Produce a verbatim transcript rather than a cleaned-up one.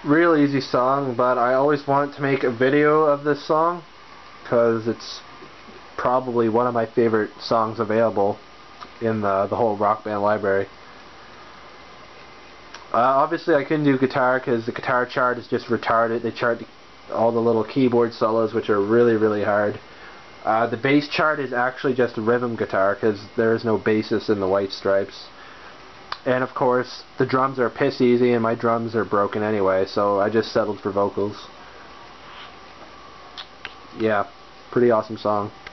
real easy song, but I always wanted to make a video of this song because it's probably one of my favorite songs available in the, the whole Rock Band library. Uh, obviously I couldn't do guitar because the guitar chart is just retarded. They chart all the little keyboard solos, which are really really hard. Uh, the bass chart is actually just rhythm guitar because there is no bassist in the White Stripes. And of course the drums are piss easy and my drums are broken anyway, so I just settled for vocals. Yeah, pretty awesome song.